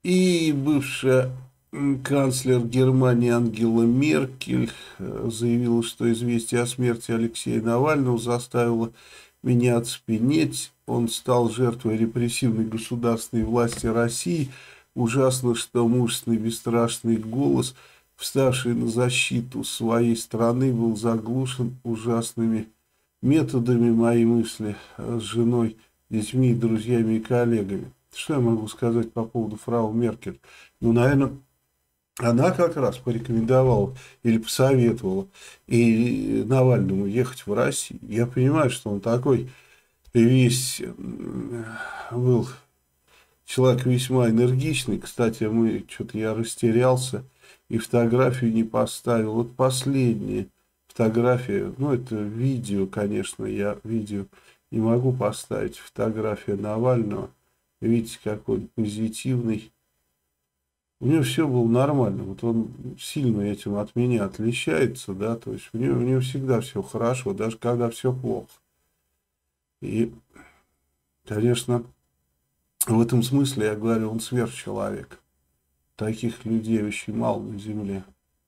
И бывшая канцлер Германии Ангела Меркель заявила, что известие о смерти Алексея Навального заставило меня оцепенеть. Он стал жертвой репрессивной государственной власти России. Ужасно, что мужественный бесстрашный голос, вставший на защиту своей страны, был заглушен ужасными методами. Мои мысли с женой, детьми, друзьями и коллегами. Что я могу сказать по поводу фрау Меркель? Ну, наверное, она как раз порекомендовала или посоветовала и Навальному ехать в Россию. Я понимаю, что он такой весь был человек весьма энергичный. Кстати, что-то я растерялся и фотографию не поставил. Вот последняя фотография, ну, это видео, конечно, я видео не могу поставить. Фотография Навального. Видите, какой он позитивный. У него все было нормально. Вот он сильно этим от меня отличается, да, то есть у него всегда все хорошо, даже когда все плохо. И, конечно, в этом смысле, я говорю, он сверхчеловек. Таких людей очень мало на земле.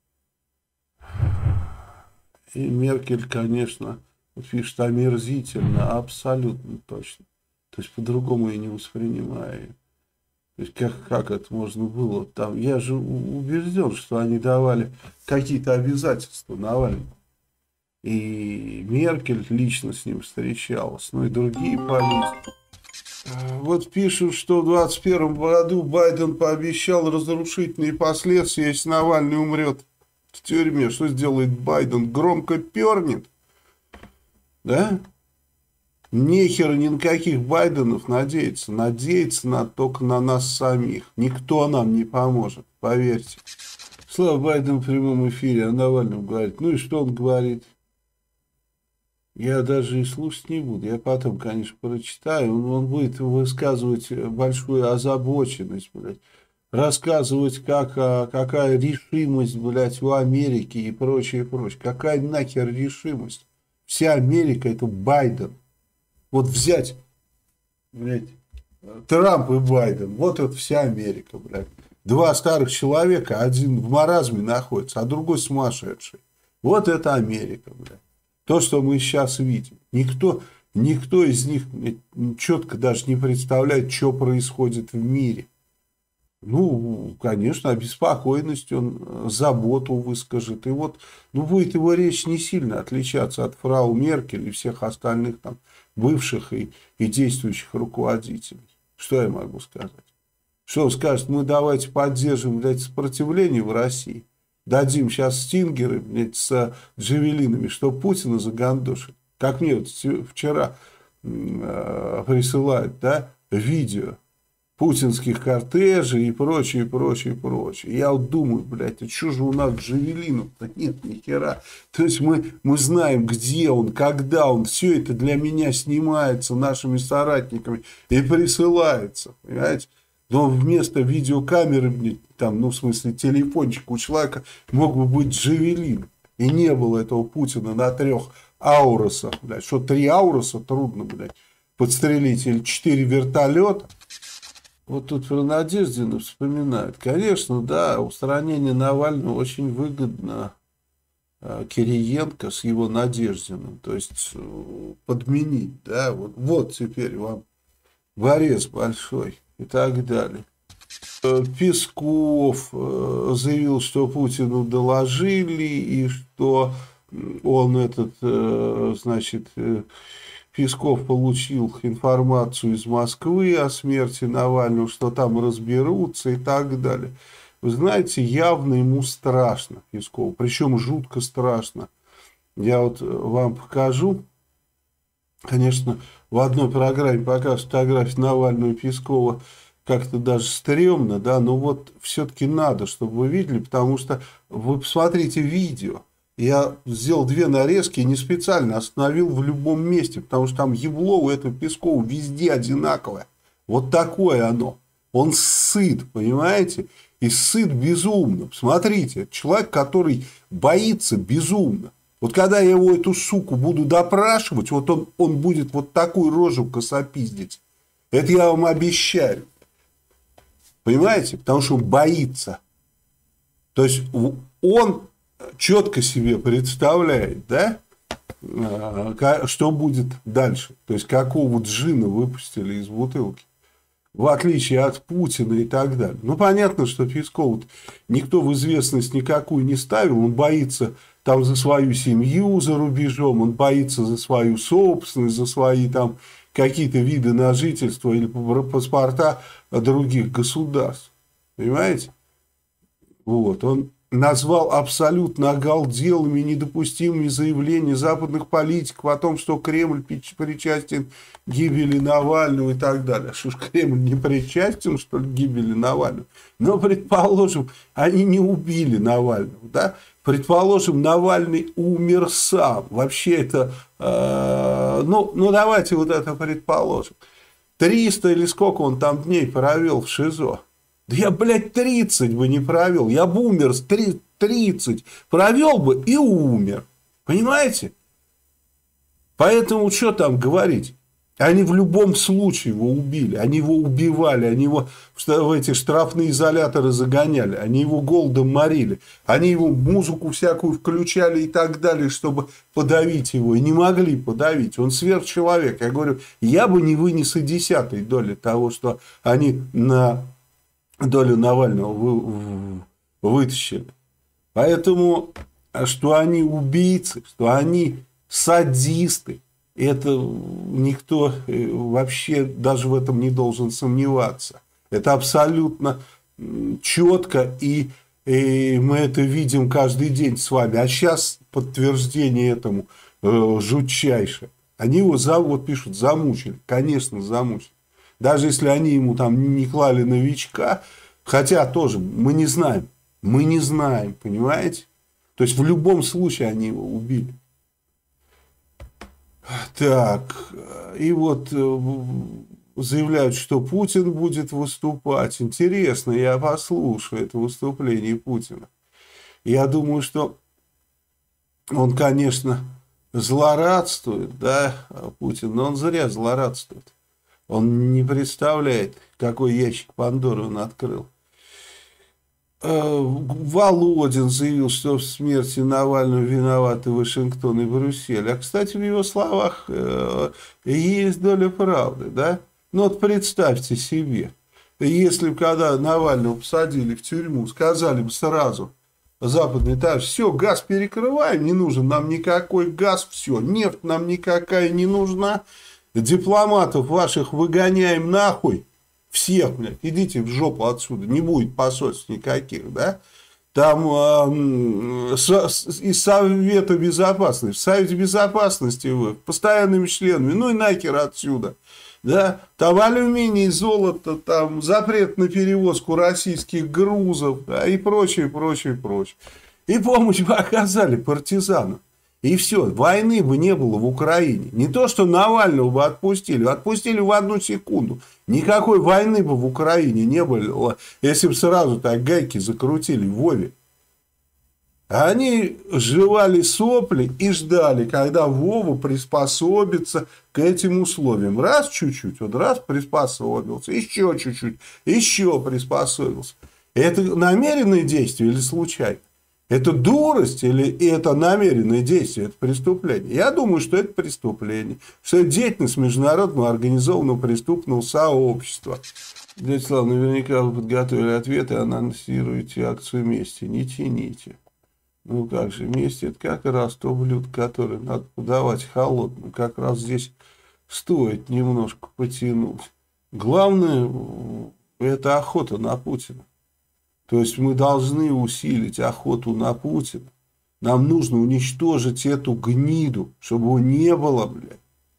И Меркель, конечно, пишет омерзительно, абсолютно точно. То есть по-другому я не воспринимаю. То есть как это можно было там? Я же убежден, что они давали какие-то обязательства Навальному. И Меркель лично с ним встречалась, ну и другие политики. Вот пишут, что в 2021 году Байден пообещал разрушительные последствия, если Навальный умрет в тюрьме. Что сделает Байден? Громко пернет, да? Нехер ни на каких Байденов надеяться. Надеяться надо только на нас самих. Никто нам не поможет, поверьте. Слава Байден в прямом эфире о Навальном говорит. Ну и что он говорит? Я даже и слушать не буду. Я потом, конечно, прочитаю. Он будет высказывать большую озабоченность, блядь. Рассказывать, какая решимость, блядь, у Америки и прочее, прочее. Какая нахер решимость? Вся Америка это Байден. Вот взять, блядь, Трамп и Байден, вот это вся Америка, блядь. Два старых человека, один в маразме находится, а другой сумасшедший. Вот это Америка, блядь. То, что мы сейчас видим. Никто из них, блядь, четко даже не представляет, что происходит в мире. Ну, конечно, обеспокоенность он, заботу выскажет. И вот, ну, будет его речь не сильно отличаться от фрау Меркель и всех остальных там бывших и действующих руководителей. Что я могу сказать? Что он скажет? Мы давайте поддержим, блядь, сопротивление в России. Дадим сейчас стингеры, блядь, с джавелинами, что Путина загандошит. Как мне вот вчера присылают, да, видео путинских кортежей и прочее, прочее, прочее. Я вот думаю, блядь, а что же у нас джавелинов-то нет, ни хера. То есть мы знаем, где он, когда он. Все это для меня снимается нашими соратниками и присылается. Понимаете? Но вместо видеокамеры, блядь, там, ну, в смысле, телефончика у человека мог бы быть джавелин. И не было этого Путина на 3 аурусах, блядь. Что 3 ауруса трудно, блядь, подстрелить. Или 4 вертолета. Вот тут про Надеждина вспоминают. Конечно, да, устранение Навального очень выгодно Кириенко с его Надеждиным. То есть подменить, да, вот теперь вам борец большой и так далее. Песков заявил, что Путину доложили и что он значит... Песков получил информацию из Москвы о смерти Навального, что там разберутся и так далее. Вы знаете, явно ему страшно, Пескову, причем жутко страшно. Я вот вам покажу. Конечно, в одной программе показывают фотографии Навального и Пескова как-то даже стрёмно, да, но вот все-таки надо, чтобы вы видели, потому что вы посмотрите видео. Я сделал 2 нарезки и не специально остановил в любом месте, потому что там ебло у этого Пескова везде одинаковое. Вот такое оно. Он сыт, понимаете? И сыт безумно. Смотрите, человек, который боится безумно. Вот когда я его, эту суку, буду допрашивать, вот он будет вот такую рожу косопиздить. Это я вам обещаю. Понимаете? Потому что он боится. То есть он четко себе представляет, да, что будет дальше. То есть какого джина выпустили из бутылки. В отличие от Путина и так далее. Ну, понятно, что Песков никто в известность никакую не ставил. Он боится там за свою семью за рубежом, он боится за свою собственность, за свои там какие-то виды на жительство или паспорта других государств. Понимаете? Вот. Он назвал абсолютно оголделыми, недопустимыми заявления западных политиков о том, что Кремль причастен к гибели Навального и так далее. Что ж, Кремль не причастен, что ли, к гибели Навального? Но, предположим, они не убили Навального, да? Предположим, Навальный умер сам. Вообще это... ну, давайте вот это предположим. 300 или сколько он там дней провел в ШИЗО? Да я, блядь, 30 бы не провел. Я бы умер с 30. Провел бы и умер. Понимаете? Поэтому что там говорить? Они в любом случае его убили. Они его убивали. Они его в эти штрафные изоляторы загоняли. Они его голодом морили. Они его музыку всякую включали и так далее, чтобы подавить его. И не могли подавить. Он сверхчеловек. Я говорю, я бы не вынес и 10-й доли того, что они на долю Навального вытащили. Поэтому, что они убийцы, что они садисты, это никто вообще даже в этом не должен сомневаться. Это абсолютно четко, и мы это видим каждый день с вами. А сейчас подтверждение этому жутчайшее. Они его, вот пишут, замучили. Конечно, замучили. Даже если они ему там не клали новичка, хотя тоже мы не знаем, понимаете? То есть в любом случае они его убили. Так, и вот заявляют, что Путин будет выступать. Интересно, я послушаю это выступление Путина. Я думаю, что он, конечно, злорадствует, да, Путин, но он зря злорадствует. Он не представляет, какой ящик Пандоры он открыл. Володин заявил, что в смерти Навального виноваты Вашингтон и Брюссель. А, кстати, в его словах есть доля правды, да? Ну, вот представьте себе, если бы, когда Навального посадили в тюрьму, сказали бы сразу западные товарищи, все, газ перекрываем, не нужен нам никакой газ, все, нефть нам никакая не нужна, дипломатов ваших выгоняем нахуй, всех, блядь, идите в жопу отсюда, не будет посольств никаких, да? Там из Совета Безопасности, в Совете Безопасности вы постоянными членами, ну и нахер отсюда, да? Там алюминий, золото, там запрет на перевозку российских грузов, да, и прочее, прочее, прочее. И помощь бы оказали партизанам. И все, войны бы не было в Украине. Не то, что Навального бы отпустили в одну секунду. Никакой войны бы в Украине не было, если бы сразу так гайки закрутили в Вове. Они жевали сопли и ждали, когда Вова приспособится к этим условиям. Раз чуть-чуть, вот раз приспособился, еще чуть-чуть, еще приспособился. Это намеренное действие или случайно? Это дурость или это намеренное действие, это преступление? Я думаю, что это преступление. Что это деятельность международного организованного преступного сообщества. Дядя Слава, наверняка вы подготовили ответы, анонсируете акцию мести. Не тяните. Ну как же, месть это как раз то блюдо, которое надо подавать холодным. Как раз здесь стоит немножко потянуть. Главное, это охота на Путина. То есть мы должны усилить охоту на Путина. Нам нужно уничтожить эту гниду, чтобы его не было, блядь.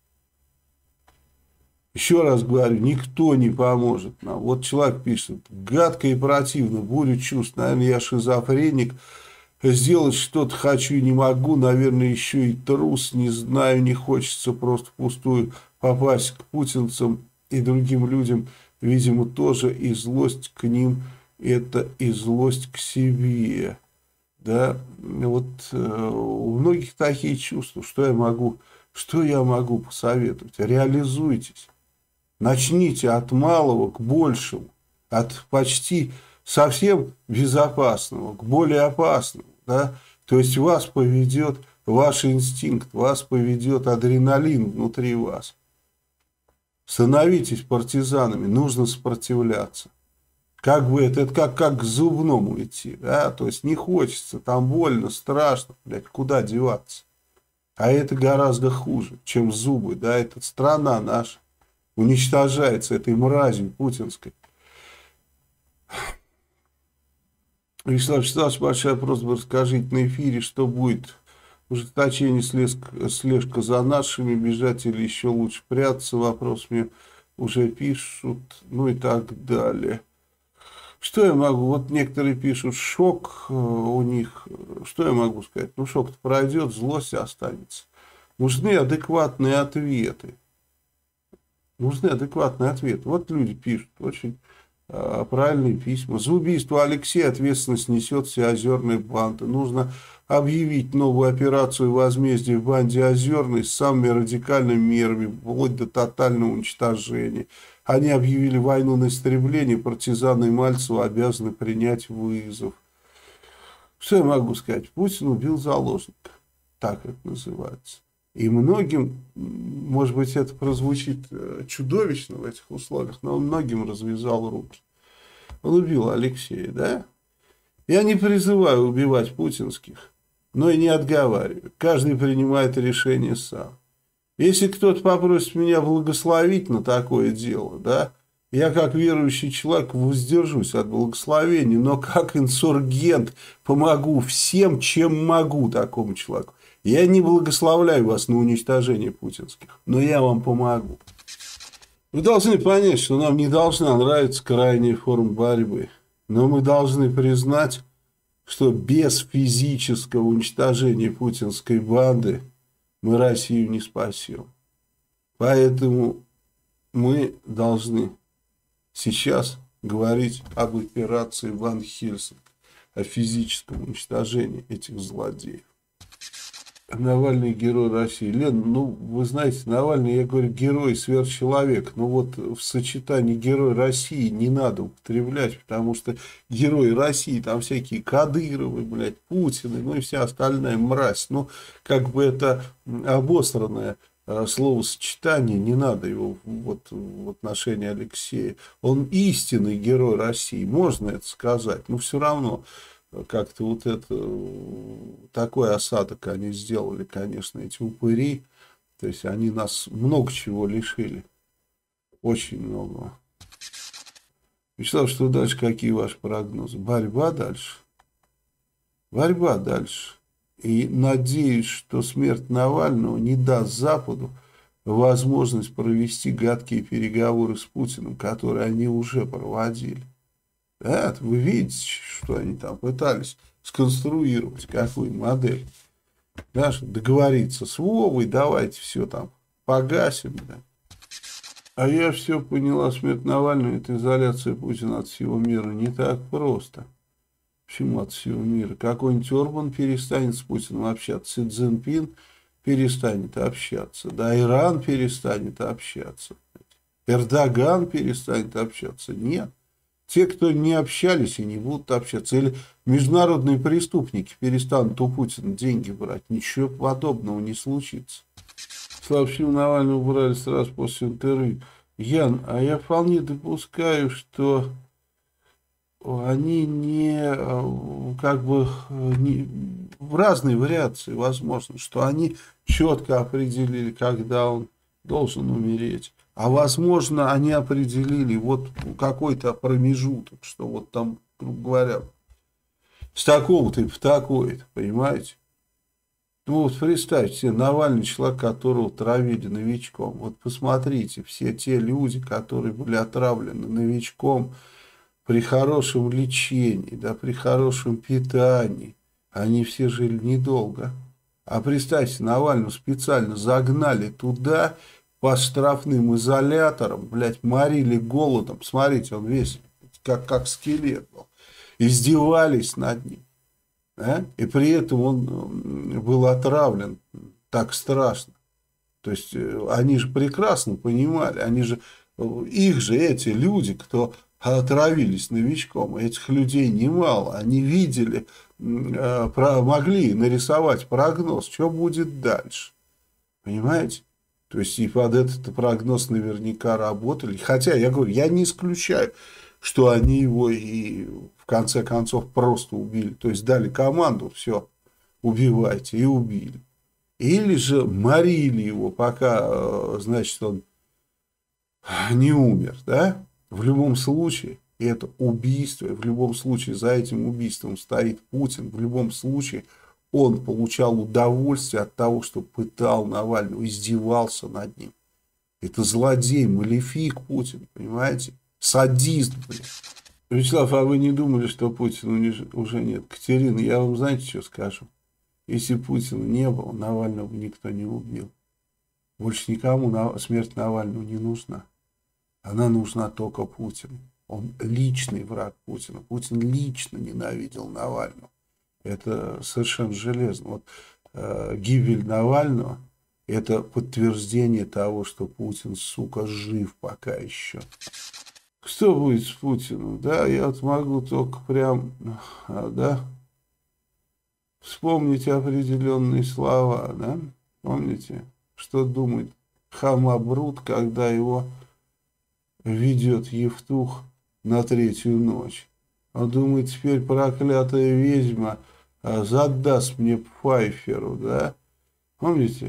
Еще раз говорю, никто не поможет нам. Вот человек пишет, гадко и противно, буря чувств, наверное, я шизофреник, сделать что-то хочу и не могу, наверное, еще и трус, не знаю, не хочется просто впустую попасть к путинцам и другим людям, видимо, тоже, и злость к ним, это и злость к себе, да, вот у многих такие чувства, что я могу посоветовать, реализуйтесь, начните от малого к большему, от почти совсем безопасного к более опасному, да? То есть вас поведет ваш инстинкт, вас поведет адреналин внутри вас. Становитесь партизанами, нужно сопротивляться. Как бы это как к зубному идти, да? То есть не хочется, там больно, страшно, блядь, куда деваться. А это гораздо хуже, чем зубы, да? Это страна наша уничтожается этой мразью путинской. Вячеслав Вячеславович, большая просьба, расскажите на эфире, что будет ужесточение слежка за нашими, бежать или еще лучше прятаться, вопрос мне уже пишут, ну и так далее. Что я могу, вот некоторые пишут, шок у них, что я могу сказать, ну шок-то пройдет, злость останется. Нужны адекватные ответы. Нужны адекватные ответы. Вот люди пишут очень правильные письма. За убийство Алексея ответственность несет вся Озерная банда. Нужно объявить новую операцию возмездия в банде Озерной с самыми радикальными мерами, вплоть до тотального уничтожения. Они объявили войну на истребление, партизаны Мальцева обязаны принять вызов. Что я могу сказать? Путин убил заложника. Так это называется. И многим, может быть, это прозвучит чудовищно в этих условиях, но он многим развязал руки. Он убил Алексея, да? Я не призываю убивать путинских, но и не отговариваю. Каждый принимает решение сам. Если кто-то попросит меня благословить на такое дело, да, я как верующий человек воздержусь от благословения, но как инсургент помогу всем, чем могу такому человеку. Я не благословляю вас на уничтожение путинских, но я вам помогу. Вы должны понять, что нам не должна нравиться крайняя форма борьбы, но мы должны признать, что без физического уничтожения путинской банды мы Россию не спасем. Поэтому мы должны сейчас говорить об операции Ван Хельсинг, о физическом уничтожении этих злодеев. Навальный герой России. Лен, ну, вы знаете, Навальный, я говорю, герой, сверхчеловек. Но вот в сочетании герой России не надо употреблять, потому что герои России, там всякие Кадыровы, блядь, Путины, ну и вся остальная мразь. Ну, как бы это обосранное словосочетание, не надо его вот в отношении Алексея. Он истинный герой России, можно это сказать, но все равно как-то вот это, такой осадок они сделали, конечно, эти упыри. То есть они нас много чего лишили. Очень много. Вячеслав, что дальше? Какие ваши прогнозы? Борьба дальше. Борьба дальше. И надеюсь, что смерть Навального не даст Западу возможность провести гадкие переговоры с Путиным, которые они уже проводили. Да, вы видите, что они там пытались сконструировать, какую модель. Да, договориться с Вовой, давайте все там погасим. Да. А я все поняла, смерть Навального — это изоляция Путина от всего мира. Не так просто. Почему от всего мира? Какой-нибудь Орбан перестанет с Путиным общаться, Си Цзиньпин перестанет общаться, да, Иран перестанет общаться, Эрдоган перестанет общаться. Нет. Те, кто не общались и не будут общаться, или международные преступники перестанут у Путина деньги брать, ничего подобного не случится. Славщину Навального убрали сразу после интервью. Ян, а я вполне допускаю, что они как бы в разные вариации возможно, что они четко определили, когда он должен умереть. А возможно, они определили вот какой-то промежуток, что вот там, грубо говоря, с такого-то и по такое-то, понимаете? Ну вот представьте себе, Навальный, человек, которого травили новичком. Вот посмотрите, все те люди, которые были отравлены новичком при хорошем лечении, да, при хорошем питании, они все жили недолго. А представьте, Навального специально загнали туда, по штрафным изоляторам, блядь, морили голодом. Смотрите, он весь как скелет был. Издевались над ним. Да? И при этом он был отравлен так страшно. То есть, они же прекрасно понимали, они же, их же эти люди, кто отравились новичком. Этих людей немало. Они видели, могли нарисовать прогноз, что будет дальше. Понимаете? То есть и под этот прогноз наверняка работали. Хотя, я говорю, я не исключаю, что они его и в конце концов просто убили. То есть дали команду, все, убивайте, и убили. Или же морили его, пока, значит, он не умер, да? В любом случае, это убийство, в любом случае за этим убийством стоит Путин, в любом случае он получал удовольствие от того, что пытал Навального, издевался над ним. Это злодей, малефик Путин, понимаете? Садист, блин. Вячеслав, а вы не думали, что Путина уже нет? Катерина, я вам знаете, что скажу? Если Путина не было, Навального никто не убил. Больше никому смерть Навального не нужна. Она нужна только Путину. Он личный враг Путина. Путин лично ненавидел Навального. Это совершенно железно. Вот, гибель Навального — это подтверждение того, что Путин, сука, жив пока еще. Что будет с Путиным? Да, я вот могу только прям, да, вспомнить определенные слова, да? Помните, что думает Хамабрут, когда его ведет Евтух на третью ночь? Он думает, теперь проклятая ведьма задаст мне Пфайферу, да? Помните?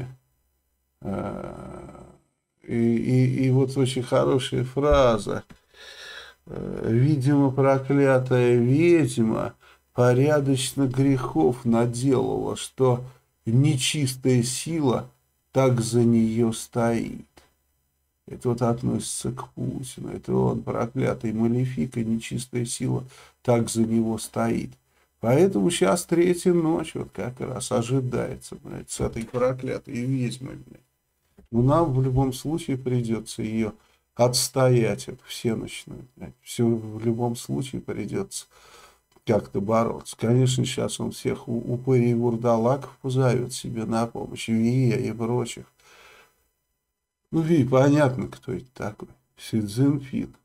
И вот очень хорошая фраза. Видимо, проклятая ведьма порядочно грехов наделала, что нечистая сила так за нее стоит. Это вот относится к Путину. Это он, проклятый малефик, и нечистая сила так за него стоит. Поэтому сейчас третья ночь вот как раз ожидается, блядь, с этой проклятой ведьмой, блядь. Но нам в любом случае придется ее отстоять, эту всенощную, блядь. Все в любом случае придется как-то бороться. Конечно, сейчас он всех упырей и вурдалаков позовет себе на помощь, Вия и прочих. Ну, Ви, понятно, кто это такой. Си Цзиньпин.